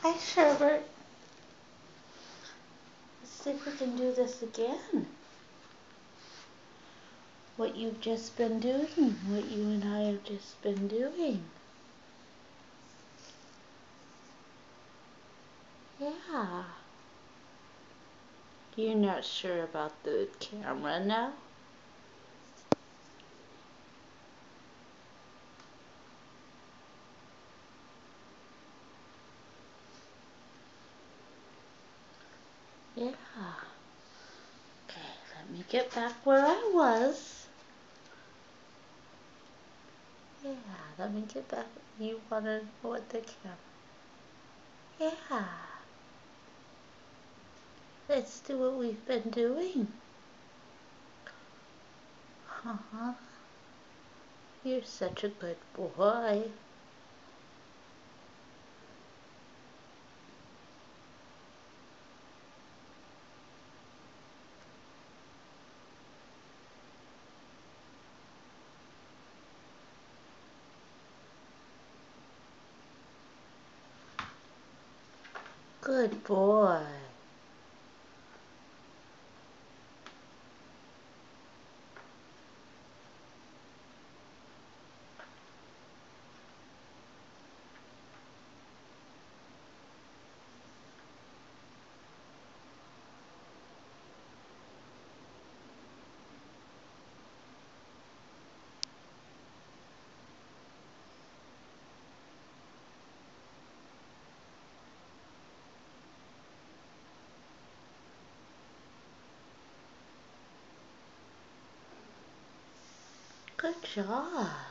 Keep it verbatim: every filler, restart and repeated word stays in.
Hi, Sherbert. Let's see if we can do this again. What you've just been doing, what you and I have just been doing. Yeah. You're not sure about the camera now? Yeah. Okay, let me get back where I was. Yeah, let me get back. You want to know what the camera? Yeah. Let's do what we've been doing. Uh-huh. You're such a good boy. Good boy. Good job.